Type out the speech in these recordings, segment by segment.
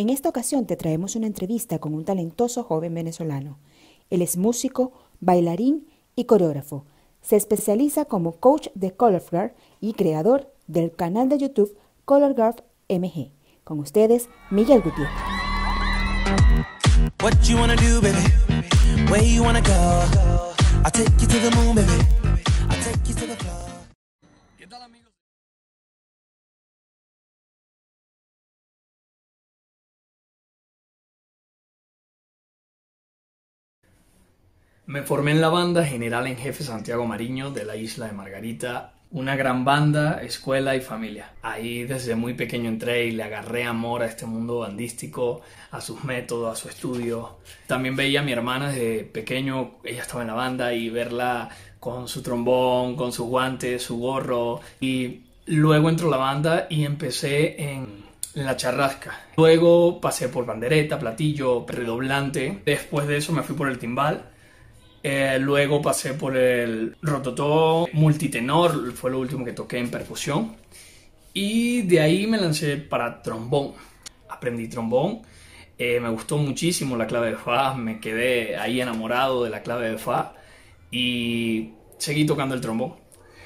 En esta ocasión te traemos una entrevista con un talentoso joven venezolano. Él es músico, bailarín y coreógrafo. Se especializa como coach de Color Guard y creador del canal de YouTube Color Guard MG. Con ustedes, Miguel Gutiérrez. What you wanna do, baby? Where you wanna go? I'll take you to the moon, baby. I'll take you to the floor. ¿Qué tal, amigos? Me formé en la banda General en Jefe Santiago Mariño de la isla de Margarita, una gran banda, escuela y familia. Ahí desde muy pequeño entré y le agarré amor a este mundo bandístico, a sus métodos, a su estudio. También veía a mi hermana desde pequeño, ella estaba en la banda, y verla con su trombón, con sus guantes, su gorro. Y luego entró a la banda y empecé en la charrasca. Luego pasé por pandereta, platillo, redoblante. Después de eso me fui por el timbal. Luego pasé por el rototó, multitenor, fue lo último que toqué en percusión. Y de ahí me lancé para trombón. Aprendí trombón, me gustó muchísimo la clave de fa, me quedé ahí enamorado de la clave de fa y seguí tocando el trombón.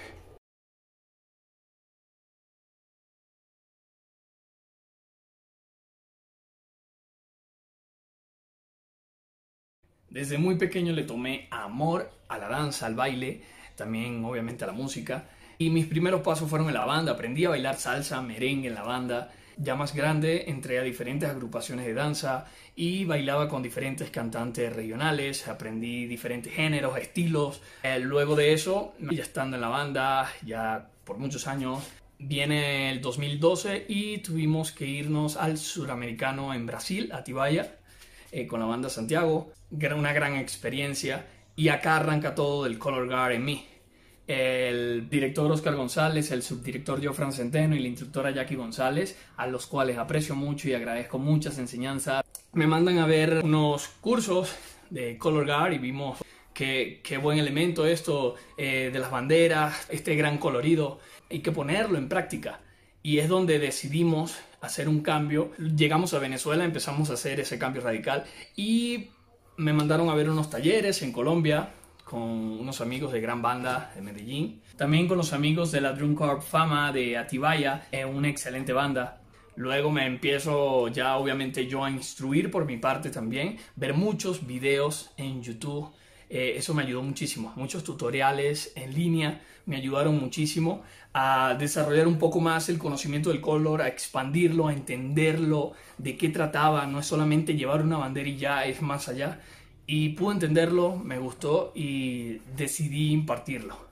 Desde muy pequeño le tomé amor a la danza, al baile, también obviamente a la música. Y mis primeros pasos fueron en la banda, aprendí a bailar salsa, merengue en la banda. Ya más grande entré a diferentes agrupaciones de danza y bailaba con diferentes cantantes regionales, aprendí diferentes géneros, estilos. Luego de eso, ya estando en la banda, ya por muchos años, viene el 2012 y tuvimos que irnos al suramericano en Brasil, Atibaia, con la banda Santiago. Una gran experiencia, y acá arranca todo del Color Guard en mí. El director Oscar González, el subdirector Jofran Centeno y la instructora Jackie González, a los cuales aprecio mucho y agradezco muchas enseñanzas, me mandan a ver unos cursos de Color Guard y vimos qué buen elemento esto de las banderas, este gran colorido, hay que ponerlo en práctica. Y es donde decidimos hacer un cambio. Llegamos a Venezuela, empezamos a hacer ese cambio radical y me mandaron a ver unos talleres en Colombia con unos amigos de gran banda de Medellín. También con los amigos de la Drum Corps Fama de Atibaia, una excelente banda. Luego me empiezo ya obviamente yo a instruir por mi parte también, ver muchos videos en YouTube. Eso me ayudó muchísimo, muchos tutoriales en línea me ayudaron muchísimo a desarrollar un poco más el conocimiento del color, a expandirlo, a entenderlo, de qué trataba. No es solamente llevar una bandera y ya, es más allá. Y pude entenderlo, me gustó y decidí impartirlo.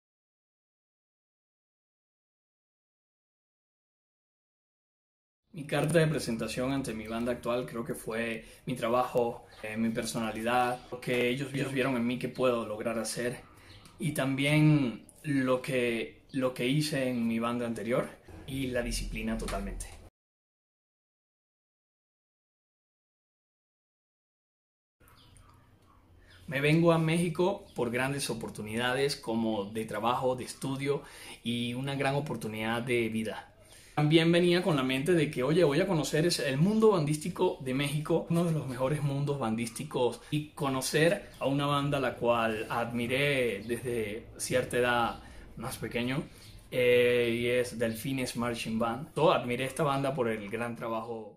Mi carta de presentación ante mi banda actual creo que fue mi trabajo, mi personalidad, lo que ellos vieron en mí que puedo lograr hacer, y también lo que hice en mi banda anterior y la disciplina totalmente. Me vengo a México por grandes oportunidades como de trabajo, de estudio y una gran oportunidad de vida. También venía con la mente de que, oye, voy a conocer el mundo bandístico de México, uno de los mejores mundos bandísticos, y conocer a una banda a la cual admiré desde cierta edad más pequeño, y es Delfines Marching Band. Admiré esta banda por el gran trabajo.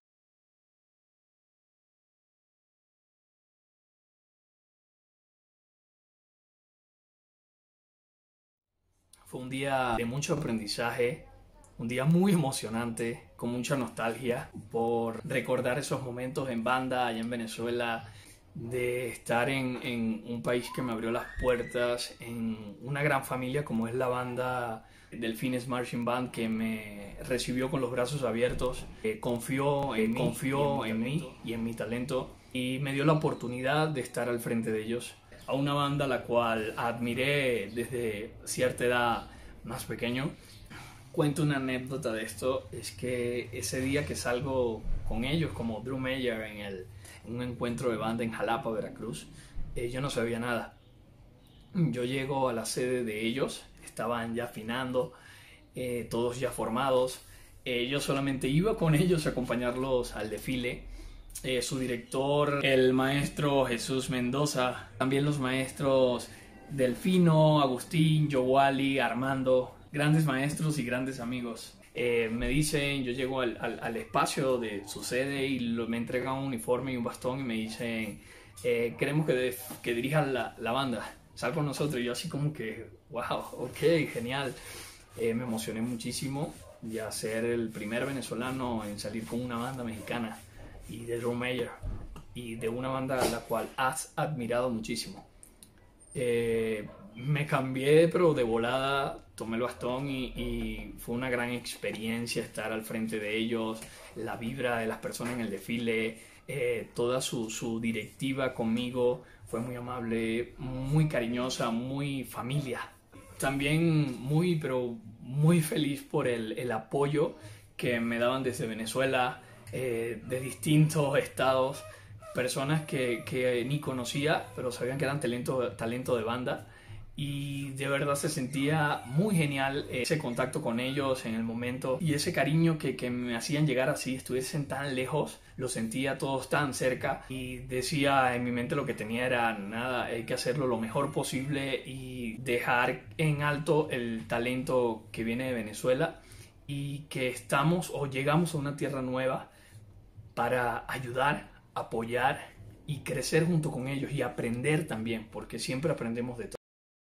Fue un día de mucho aprendizaje, un día muy emocionante, con mucha nostalgia por recordar esos momentos en banda allá en Venezuela, de estar en un país que me abrió las puertas, en una gran familia como es la banda Delfines Marching Band, que me recibió con los brazos abiertos, confió en mí y en mi talento, y me dio la oportunidad de estar al frente de ellos. A una banda a la cual admiré desde cierta edad más pequeño. Cuento una anécdota de esto, es que ese día que salgo con ellos como drum major en un encuentro de banda en Jalapa, Veracruz, yo no sabía nada. Yo llego a la sede de ellos, estaban ya afinando, todos ya formados, Yo solamente iba con ellos a acompañarlos al desfile. Su director, el maestro Jesús Mendoza, también los maestros Delfino, Agustín, Yowali, Armando, grandes maestros y grandes amigos. Me dicen, yo llego al espacio de su sede y me entregan un uniforme y un bastón y me dicen, queremos que dirijas la banda, sal con nosotros. Y yo así como que, wow, ok, genial. Me emocioné muchísimo de ser el primer venezolano en salir con una banda mexicana y de drum major y de una banda a la cual has admirado muchísimo. Me cambié pero de volada, tomé el bastón y fue una gran experiencia estar al frente de ellos, la vibra de las personas en el desfile, toda su directiva conmigo fue muy amable, muy cariñosa, muy familia. También pero muy feliz por el apoyo que me daban desde Venezuela, de distintos estados, personas que ni conocía, pero sabían que eran talento de banda. Y de verdad se sentía muy genial ese contacto con ellos en el momento y ese cariño que me hacían llegar así, estuviesen tan lejos, lo sentía todos tan cerca y decía en mi mente lo que tenía era nada, hay que hacerlo lo mejor posible y dejar en alto el talento que viene de Venezuela y que estamos o llegamos a una tierra nueva para ayudar, apoyar y crecer junto con ellos y aprender también, porque siempre aprendemos de todo.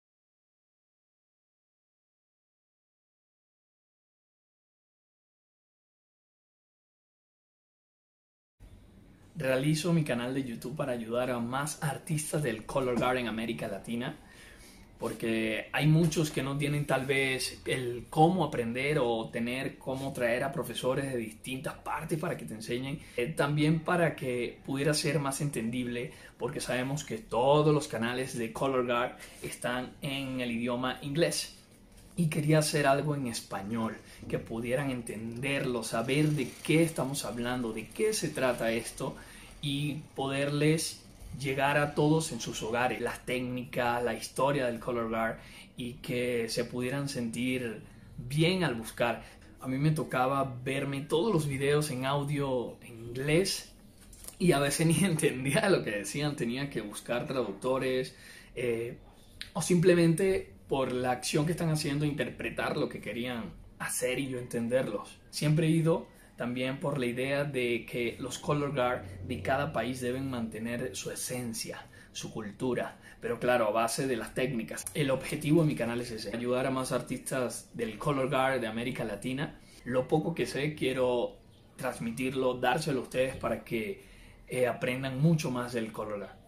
Realizo mi canal de YouTube para ayudar a más artistas del Color Guard en América Latina, porque hay muchos que no tienen tal vez el cómo aprender o tener cómo traer a profesores de distintas partes para que te enseñen. También para que pudiera ser más entendible, porque sabemos que todos los canales de Color Guard están en el idioma inglés. Y quería hacer algo en español, que pudieran entenderlo, saber de qué estamos hablando, de qué se trata esto y poderles llegar a todos en sus hogares, las técnicas, la historia del Color Guard y que se pudieran sentir bien al buscar. A mí me tocaba verme todos los videos en audio en inglés y a veces ni entendía lo que decían, tenía que buscar traductores o simplemente por la acción que están haciendo interpretar lo que querían hacer y yo entenderlos. Siempre he ido también por la idea de que los Color Guard de cada país deben mantener su esencia, su cultura, pero claro, a base de las técnicas. El objetivo de mi canal es ese, ayudar a más artistas del Color Guard de América Latina. Lo poco que sé quiero transmitirlo, dárselo a ustedes para que aprendan mucho más del Color Guard.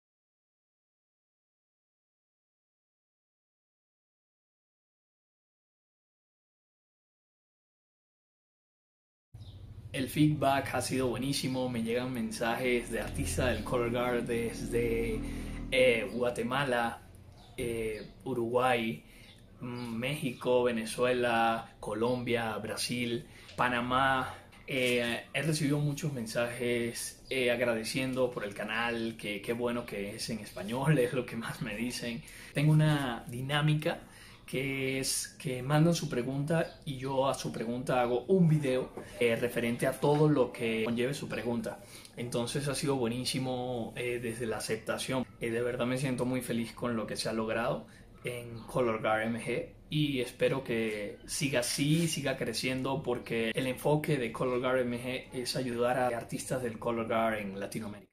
El feedback ha sido buenísimo, me llegan mensajes de artistas del Color Guard desde Guatemala, Uruguay, México, Venezuela, Colombia, Brasil, Panamá. He recibido muchos mensajes agradeciendo por el canal, que qué bueno que es en español, es lo que más me dicen. Tengo una dinámica que es que mandan su pregunta y yo a su pregunta hago un video referente a todo lo que conlleve su pregunta. Entonces ha sido buenísimo desde la aceptación. De verdad me siento muy feliz con lo que se ha logrado en Color Guard MG y espero que siga así, siga creciendo porque el enfoque de Color Guard MG es ayudar a artistas del Color Guard en Latinoamérica.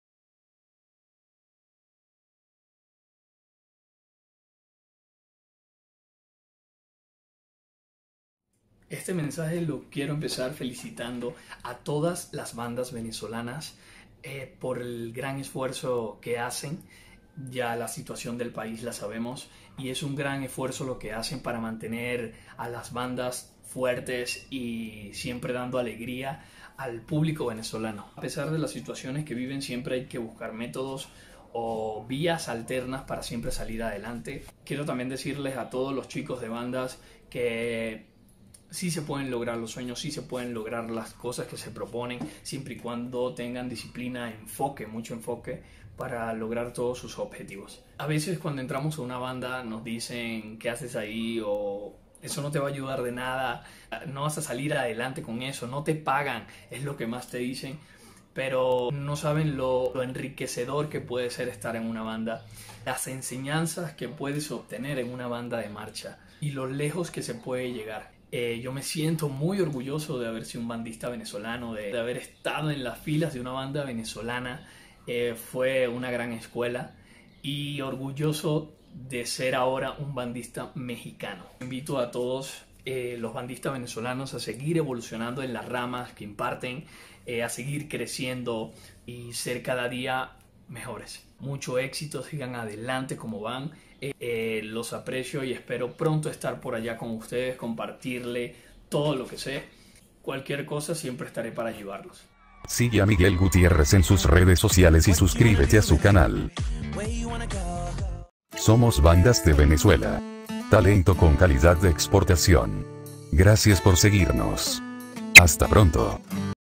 Este mensaje lo quiero empezar felicitando a todas las bandas venezolanas por el gran esfuerzo que hacen. Ya la situación del país la sabemos y es un gran esfuerzo lo que hacen para mantener a las bandas fuertes y siempre dando alegría al público venezolano. A pesar de las situaciones que viven, siempre hay que buscar métodos o vías alternas para siempre salir adelante. Quiero también decirles a todos los chicos de bandas que sí se pueden lograr los sueños, sí se pueden lograr las cosas que se proponen, siempre y cuando tengan disciplina, enfoque, mucho enfoque para lograr todos sus objetivos. A veces cuando entramos a una banda nos dicen ¿qué haces ahí? O Eso no te va a ayudar de nada, no vas a salir adelante con eso, no te pagan, es lo que más te dicen, pero no saben lo enriquecedor que puede ser estar en una banda, las enseñanzas que puedes obtener en una banda de marcha y lo lejos que se puede llegar. Yo me siento muy orgulloso de haber sido un bandista venezolano, de haber estado en las filas de una banda venezolana. Fue una gran escuela y orgulloso de ser ahora un bandista mexicano. Invito a todos los bandistas venezolanos a seguir evolucionando en las ramas que imparten, a seguir creciendo y ser cada día mejores. Mucho éxito, sigan adelante como van. Los aprecio y espero pronto estar por allá con ustedes, compartirle todo lo que sé. Cualquier cosa siempre estaré para ayudarlos. Sigue a Miguel Gutiérrez en sus redes sociales y suscríbete a su canal. Somos Bandas de Venezuela. Talento con calidad de exportación. Gracias por seguirnos. Hasta pronto.